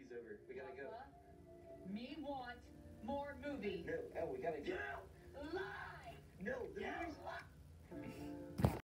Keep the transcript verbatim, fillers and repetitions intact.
movie's over. We gotta go. Me want more movie. No, oh, we gotta go.